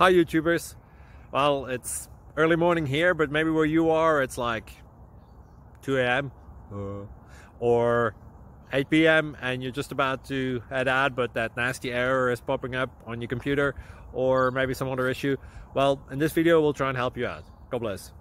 Hi YouTubers. Well, it's early morning here, but maybe where you are it's like 2 a.m. or 8 p.m. and you're just about to head out, but that nasty error is popping up on your computer, or maybe some other issue. Well, in this video we'll try and help you out. God bless.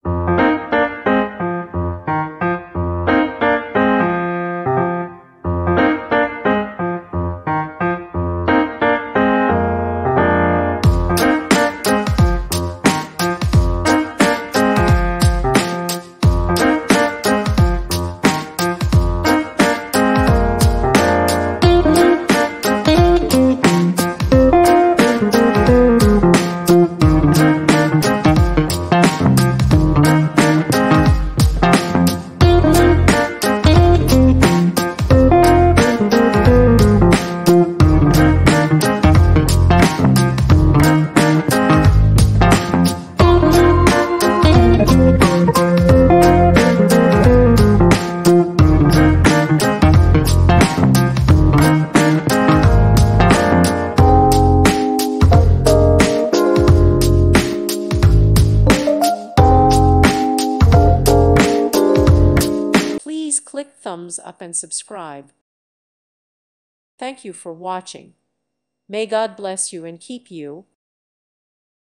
Please click thumbs up and subscribe. Thank you for watching. May God bless you and keep you.